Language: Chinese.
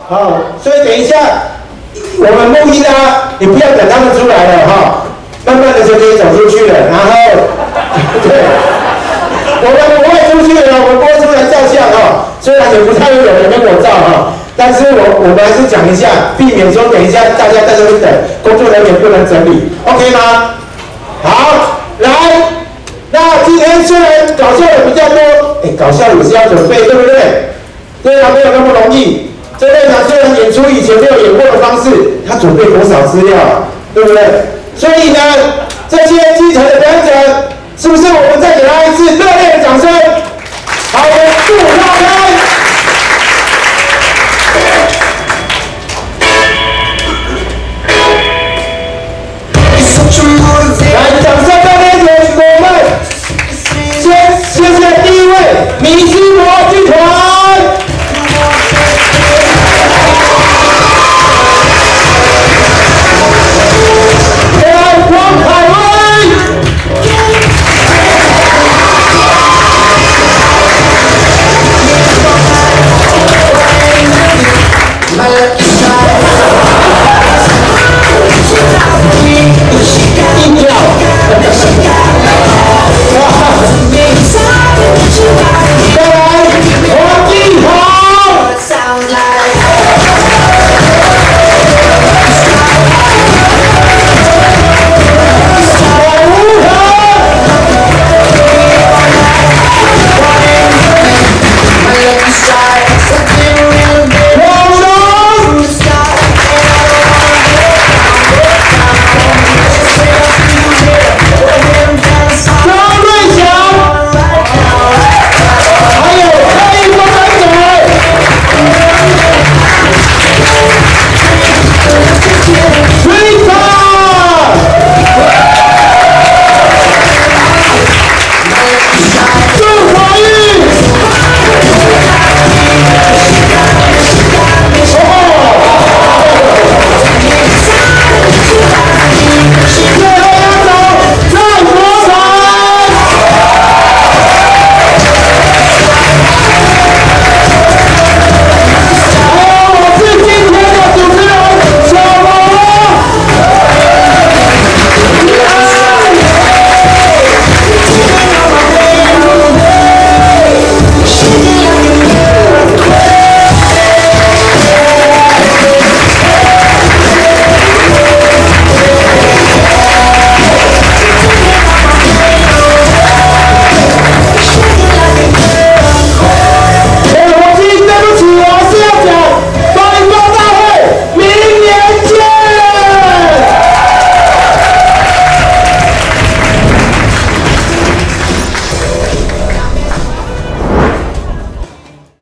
好，所以等一下我们录音啊，你不要等他们出来了哈，慢慢的就可以走出去了。然后，对，我们不会出去的，我们不会出来照相哈。虽然也不太会有人跟我照哈，但是我们还是讲一下，避免说等一下大家在这边等，工作人员不能整理 ，OK 吗？好，来，那今天虽然搞笑的比较多，搞笑也是要准备，对不对？对啊，没有那么容易。这类呢，虽然演出以前没有演过的方式，他准备多少资料啊，对不对？所以呢，这些基层的表演者，是不是我们再给他一次热烈的掌声？好，我们祝福他。